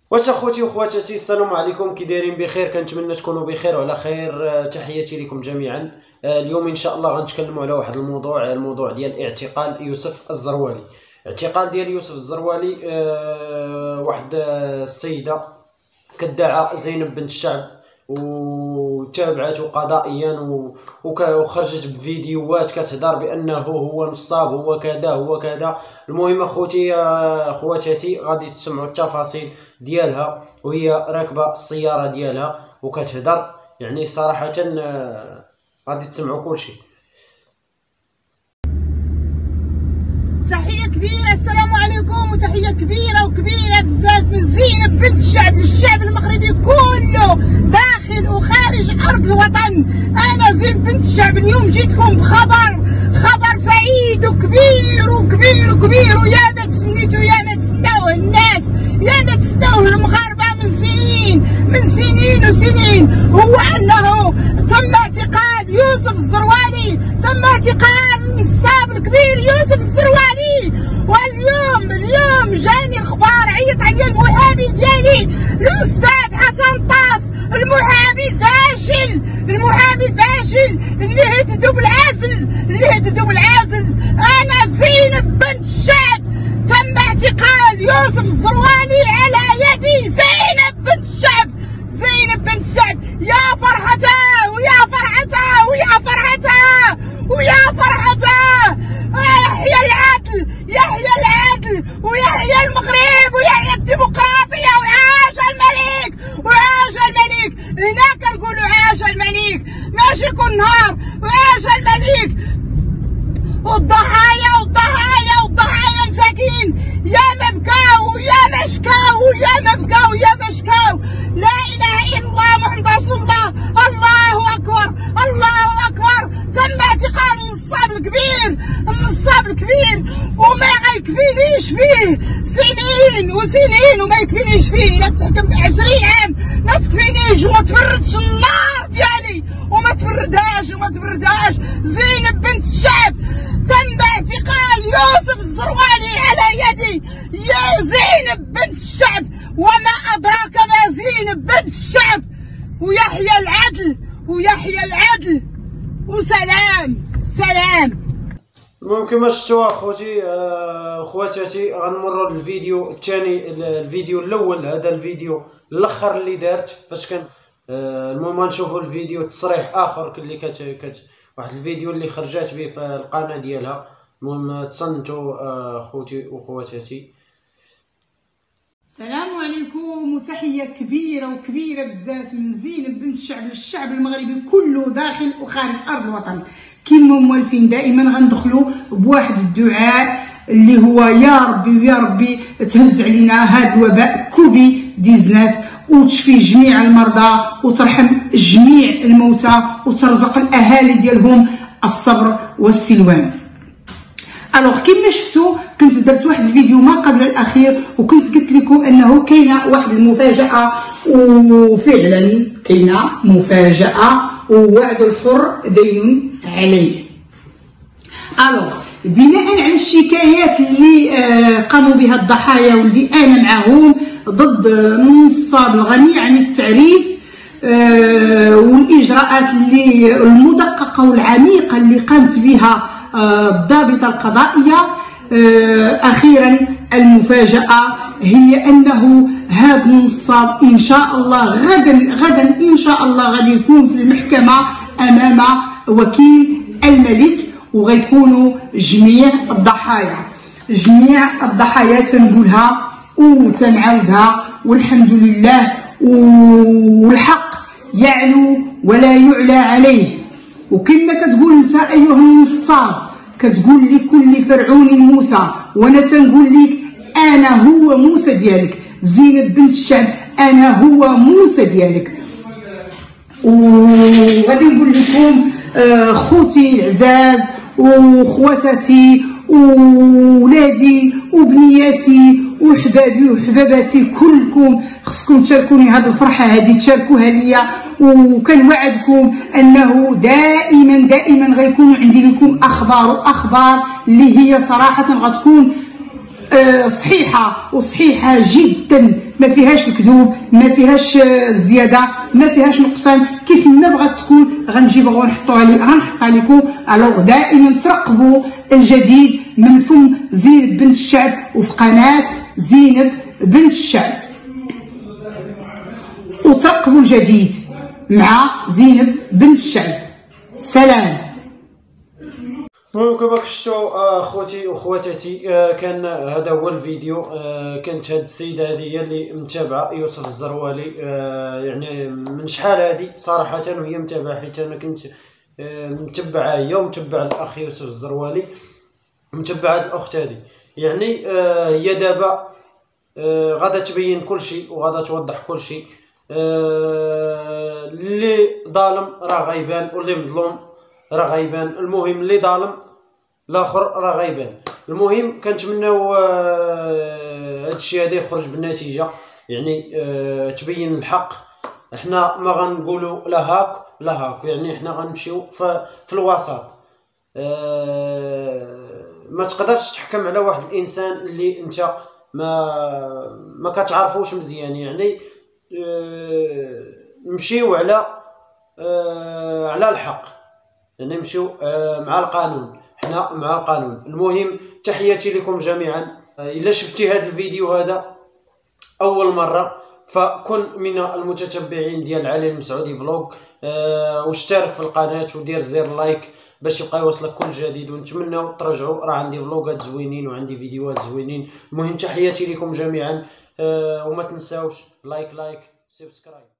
واش اخوتي وخواتاتي، السلام عليكم، كي دايرين؟ بخير، كنتمنى تكونوا بخير وعلى خير. تحياتي لكم جميعا. اليوم ان شاء الله غنتكلموا على واحد الموضوع ديال اعتقال يوسف الزروالي. اعتقال ديال يوسف الزروالي، واحد السيده كدعى زينب بنت الشعب وتابعته قضائيا وخرجت بفيديوهات كتهضر بانه هو نصاب، هو كذا هو كذا. المهم اخوتي خواتاتي، غادي تسمعوا التفاصيل ديالها وهي راكبه السياره ديالها وكتهضر. يعني صراحه غادي تسمعوا كل شيء. تحية كبيرة، السلام عليكم، وتحية كبيرة بزاف من زينب بنت الشعب للشعب المغربي كله داخل وخارج أرض الوطن. أنا زينب بنت الشعب اليوم جيتكم خبر سعيد وكبير ويا ما تسنيتو، يا ما تسناوه الناس، يا ما تسناوه المغاربة من سنين هو أنه تم اعتقال يوسف الزروالي، تم اعتقال النصاب الكبير يوسف الزروالي. واليوم جاني الخبر، عيط عليا المحامي ديالي الاستاذ حسن طاس، المحامي الفاشل اللي هددوا بالعزل. انا زينب بنت الشعب تم اعتقال يوسف الزروالي على يدي. زينب بنت الشعب يا فرحته ويا فرحته ويا فرحته ويا فرحته. يحيى العدل ويحيى المغرب ويحيى الديمقراطية وعاش الملك. هنا كنقولوا عاش الملك، ماشي كل نهار، وعاش الملك. والضحايا مساكين يا ما بكاو ويا ما شكاو. لا اله الا الله محمد رسول الله. الله اكبر. تم اعتقال النصاب الكبير وما غيكفينيش فيه سنين وما يكفينيش فيه. الا تحكم ب20 عام ما تكفينيش وما تبردش النار ديالي وما تبردهاش. زينب بنت الشعب تم اعتقال يوسف الزروالي على يدي. يا زينب بنت الشعب، وما أدراك ما زينب بنت الشعب. ويحيى العدل وسلام. المهم كما شفتوا اخوتي خواتاتي، غنمروا للفيديو الثاني. الفيديو الاول، هذا الفيديو الاخر اللي دارت فاش كان. المهم نشوفوا الفيديو تصريح اخر اللي واحد الفيديو اللي خرجت به في القناه ديالها. المهم تصنتوا اخوتي وخواتاتي. السلام عليكم، وتحيه كبيره بزاف من زينب بنت الشعب للشعب المغربي كله داخل وخارج ارض الوطن. كما موالفين دائما غندخلوا بواحد الدعاء اللي هو يا ربي تهز علينا هذا الوباء كوفيد 19 وتشفي جميع المرضى وترحم جميع الموتى وترزق الاهالي ديالهم الصبر والسلوان. الوغ كما شفتوا كنت درت واحد الفيديو ما قبل الاخير وكنت قلت لكم انه كاينه واحد المفاجاه، وفعلا كاينه مفاجاه ووعد الحر دين عليه. الوغ بناء على الشكايات اللي قاموا بها الضحايا واللي انا معهم ضد النصاب الغني عن التعريف، والاجراءات اللي المدققه والعميقه اللي قامت بها الضابطه القضائيه، اخيرا المفاجاه هي انه هذا النصاب ان شاء الله غدا ان شاء الله غادي يكون في المحكمه امام وكيل الملك، وغيكونوا جميع الضحايا تنقولها وتنعاودها، والحمد لله، والحق يعلو ولا يعلى عليه. وكما كتقول انت ايها النصاب، كتقول لكل فرعون موسى، وانا تنقول لك انا هو موسى ديالك. زينب بنت الشعب انا هو موسى ديالك. وغادي نقول لكم خوتي العزاز وخواتاتي وولادي وبنياتي وحبابي وحباباتي كلكم، خصكم تشاركوني هذه الفرحه هذه، تشاركوها ليا. وكنوعدكم انه دائما غيكون عندي لكم اخبار اللي هي صراحه غتكون صحيحه وصحيحه جدا، ما فيهاش الكذوب، ما فيهاش الزياده، ما فيهاش نقصان، كيف ما بغات تكون غنجيبها غنحطها لكم. الوغ دائما ترقبوا الجديد من فم زينب بنت الشعب وفي قناه زينب بنت الشعب، وترقبوا الجديد مع زينب بنت الشعب. سلام. المهم كما شفتوا اخوتي وخواتاتي، كان هذا هو الفيديو. كانت هاد السيده هذه هي اللي متابعه يوسف الزروالي، يعني من شحال هذه صراحه وهي متابعه، حيت انا كنت متبعه هي ومتبع الاخ يوسف الزروالي، متبع هاد الاخت هذه. يعني هي دابا غادا تبين كل شيء وغادا توضح كل شيء. اللي ظالم راه غيبان واللي مظلوم راه غيبان. المهم اللي ظالم الاخر راه غيبان. المهم كنتمناو هادشي هذا يخرج بالنتيجه، يعني تبين الحق. احنا ما غنقولوا لا هاك لا هاك، يعني احنا غنمشيو في الوسط. ما تقدرش تحكم على واحد الانسان اللي انت ما كتعرفوش مزيان. يعني نمشيو على الحق، يعني نمشيو مع القانون، حنا مع القانون. المهم تحياتي لكم جميعا. الا شفتي هذا الفيديو هذا اول مره فكن من المتتبعين ديال علي المسعودي فلوق، واشترك في القناه ودير زر لايك باش يبقى يوصلك كل جديد. ونتمنى ترجعوا، راه عندي فلوقات زوينين وعندي فيديوهات زوينين. المهم تحياتي لكم جميعا، وما تنساوش لايك سبسكرايب.